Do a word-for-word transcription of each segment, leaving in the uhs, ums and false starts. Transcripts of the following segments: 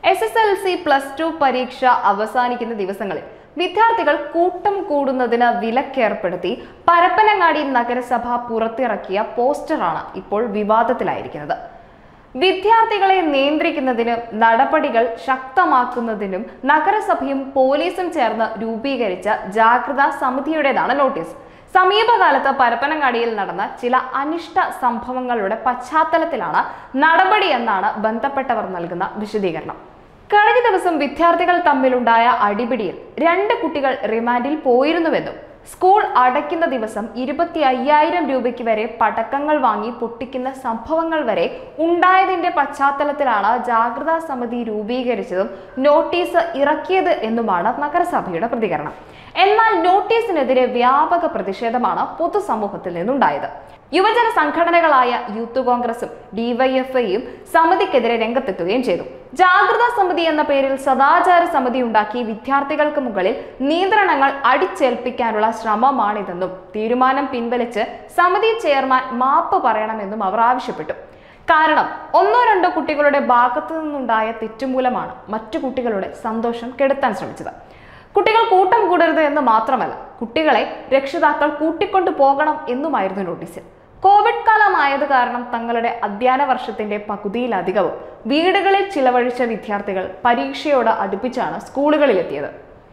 S S L C plus two പരീക്ഷ അവസാനിക്കുന്ന ദിവസങ്ങളിൽ വിദ്യാർത്ഥികൾ കൂട്ടം കൂടുന്നതിന് വിലക്കേർപ്പെടുത്തി പരപ്പനങ്ങാടി നഗരസഭ പുറത്തിറക്കിയ പോസ്റ്ററാണ് ഇപ്പോൾ വിവാദത്തിലായിരിക്കുന്നത്. വിദ്യാർത്ഥികളെ നിയന്ത്രിക്കുന്നതിനും നടപടികൾ ശക്തമാക്കുന്നതിനും നഗരസഭയും പോലീസും ചേർന്ന് രൂപീകരിച്ച ജാഗ്രതാ സമിതിയുടേതാണ് നോട്ടീസ്. സമീപകാലത്ത് പരപ്പനങ്ങാടിയിൽ നടന്ന ചില അനിഷ്ട സംഭവങ്ങളുടെ പശ്ചാത്തലത്തിലാണ് നടപടിയെന്നാണ് ബന്ധപ്പെട്ടവർ നൽകുന്ന വിശദീകരണം. കഴിഞ്ഞ ദിവസം വിദ്യാർത്ഥികൾ തമ്മിലുണ്ടായ അടിപിടിയിൽ രണ്ട് കുട്ടികൾ റിമാൻഡിൽ പോയിരുന്നുവെന്നും സ്കൂൾ അടയ്ക്കുന്ന ദിവസം ഇരുപത്തി അയ്യായിരം രൂപയ്ക്ക് വരെ പടക്കങ്ങൾ വാങ്ങി പൊട്ടിക്കുന്ന സംഭവങ്ങൾ വരെ ഉണ്ടായതിന്റെ പശ്ചാത്തലത്തിലാണ് ജാഗ്രതാ സമിതി രൂപീകരിച്ചതും നോട്ടീസ് ഇറക്കിയത് എന്നുമാണ് നഗരസഭയുടെ പ്രതികരണം. എന്നാൽ നോട്ടീസിനെതിരെ വ്യാപക പ്രതിഷേധമാണ് പൊതുസമൂഹത്തിൽ നിന്നുണ്ടായത്. യുവജന സംഘടനകളായ യൂത്ത് കോൺഗ്രസും ഡിവൈഎഫ്ഐയും സമിതിക്കെതിരെ രംഗത്തെത്തുകയും ചെയ്തു. ജാഗ്രതാ സമിതി എന്ന പേരിൽ സദാചാര സമിതി ഉണ്ടാക്കി വിദ്യാർത്ഥികൾക്ക് മുകളിൽ നിയന്ത്രണങ്ങൾ അടിച്ചേൽപ്പിക്കാനുള്ള ശ്രമമാണിതെന്നും തീരുമാനം പിൻവലിച്ച് സമിതി ചെയർമാൻ മാപ്പ് പറയണമെന്നും അവർ ആവശ്യപ്പെട്ടു. കാരണം ഒന്നോ രണ്ടോ കുട്ടികളുടെ ഭാഗത്തു നിന്നുണ്ടായ തെറ്റുമൂലമാണ് മറ്റു കുട്ടികളുടെ സന്തോഷം കെടുത്താൻ ശ്രമിച്ചത്. കുട്ടികൾ കൂട്ടം കൂടരുത് എന്ന് മാത്രമല്ല, കുട്ടികളെ രക്ഷിതാക്കൾ കൂട്ടിക്കൊണ്ടു പോകണം എന്നുമായിരുന്നു നോട്ടീസിൽ. കോവിഡ് കാലമായത് കാരണം തങ്ങളുടെ അധ്യയന വർഷത്തിന്റെ പകുതിയിലധികവും വീടുകളിൽ ചിലവഴിച്ച വിദ്യാർത്ഥികൾ പരീക്ഷയോട് അടുപ്പിച്ചാണ് സ്കൂളുകളിലെത്തിയത്.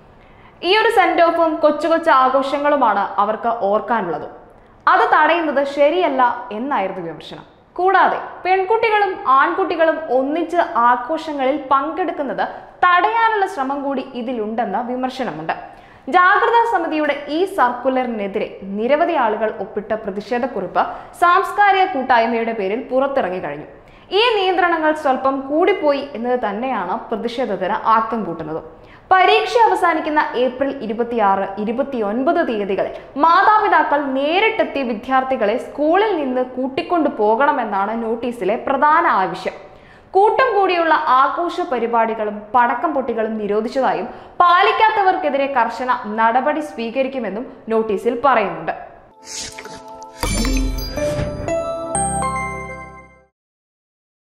ഈ ഒരു സെൻഡ് ഓഫും കൊച്ചു കൊച്ചു ആഘോഷങ്ങളുമാണ് അവർക്ക് ഓർക്കാനുള്ളതും. അത് തടയുന്നത് ശരിയല്ല എന്നായിരുന്നു വിമർശനം. കൂടാതെ പെൺകുട്ടികളും ആൺകുട്ടികളും ഒന്നിച്ച് ആഘോഷങ്ങളിൽ പങ്കെടുക്കുന്നത് തടയാനുള്ള ശ്രമം കൂടി ഇതിലുണ്ടെന്ന വിമർശനമുണ്ട്. ജാഗ്രതാ സമിതിയുടെ ഈ സർക്കുലറിനെതിരെ നിരവധി ആളുകൾ ഒപ്പിട്ട പ്രതിഷേധക്കുറിപ്പ് സാംസ്കാരിക കൂട്ടായ്മയുടെ പേരിൽ പുറത്തിറങ്ങി കഴിഞ്ഞു. ഈ നിയന്ത്രണങ്ങൾ സ്വല്പം കൂടിപ്പോയി എന്നത് തന്നെയാണ് പ്രതിഷേധത്തിന് ആക്കം കൂട്ടുന്നത്. പരീക്ഷ അവസാനിക്കുന്ന ഏപ്രിൽ ഇരുപത്തിയാറ് ഇരുപത്തി ഒൻപത് തീയതികളിൽ മാതാപിതാക്കൾ നേരിട്ടെത്തി വിദ്യാർത്ഥികളെ സ്കൂളിൽ നിന്ന് കൂട്ടിക്കൊണ്ടു പോകണമെന്നാണ് നോട്ടീസിലെ പ്രധാന ആവശ്യം. കൂട്ടം കൂടിയുള്ള ആഘോഷ പരിപാടികളും പടക്കം പൊട്ടികളും നിരോധിച്ചതായും പാലിക്കാത്തവർക്കെതിരെ കർശന നടപടി സ്വീകരിക്കുമെന്നും നോട്ടീസിൽ പറയുന്നുണ്ട്.